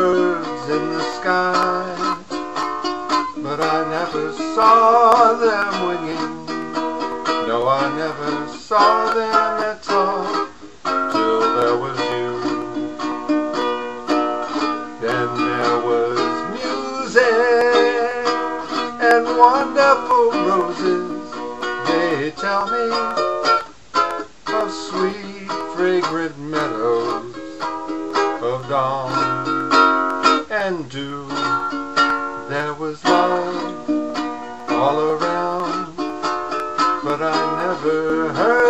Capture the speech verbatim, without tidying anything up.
birds in the sky, but I never saw them winging. No, I never saw them at all, till there was you. Then there was music and wonderful roses. They tell me of sweet, fragrant meadows, of dawn and dew. There was love all around, but I never heard